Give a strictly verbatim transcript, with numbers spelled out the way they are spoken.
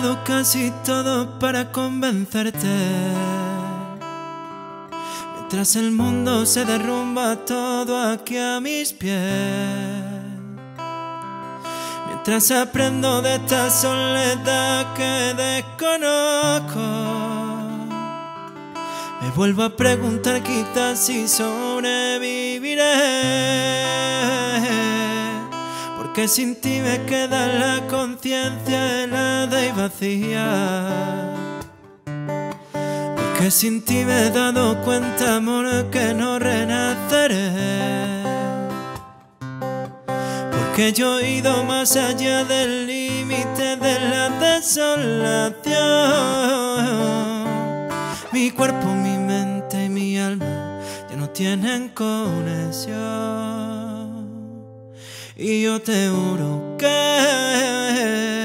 dado casi todo para convencerte. Mientras el mundo se derrumba todo aquí a mis pies. Mientras aprendo de esta soledad que desconozco, me vuelvo a preguntar quizás si sobreviviré. Porque sin ti me queda la conciencia helada y vacía. Porque sin ti me he dado cuenta, amor, que no renaceré. Porque yo he ido más allá del límite de la desolación. Mi cuerpo, mi mente y mi alma ya no tienen conexión. Y yo te juro que